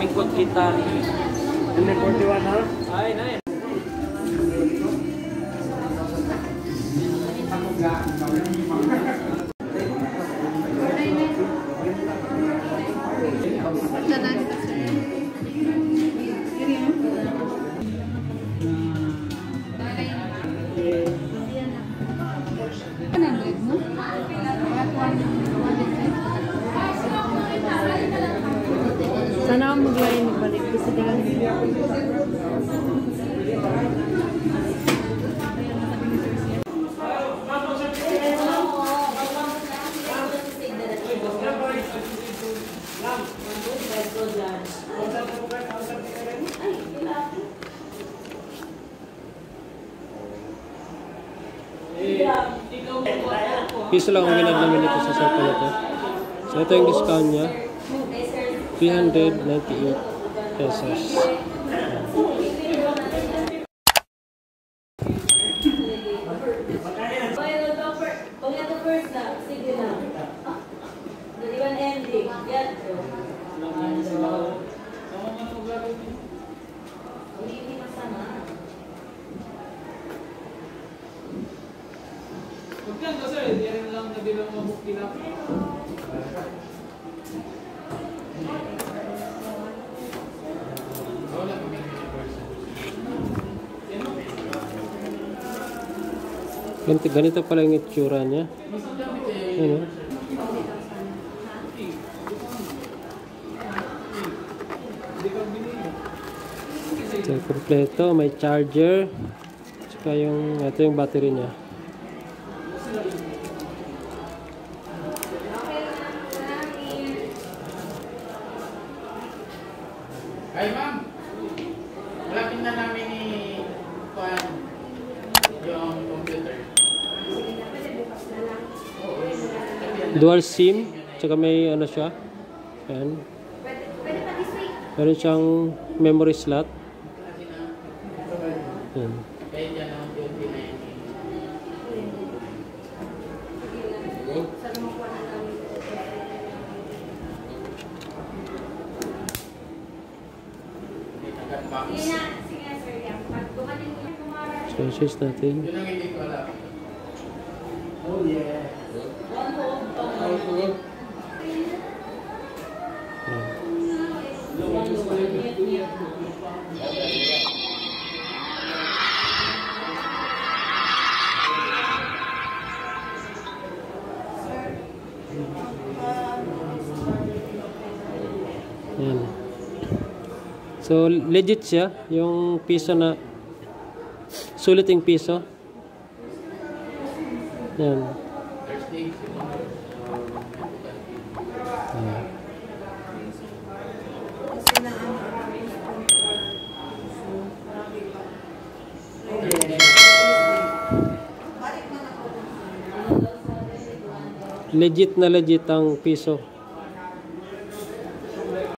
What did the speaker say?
lingkod kita. 41 ha? Ay, na. Sana ako mag-line balik kasi lang piso lang ang winag namin dito sa cellphone ito. So ito yung discount niya. 398 pesos. Ganito pala yung itsura niya. Ano? So, kompleto, may charger. Tsaka ito yung battery niya. Ay ma'am, malapit na namin yung computer. Dual SIM, tsaka may ano siya. Ayan. Meron siyang memory slot. Ayan. So, search natin. Oh yeah. Ayan. So, legit siya. Yung piso na sulit yung piso. Ayan. Legit na legit ang piso.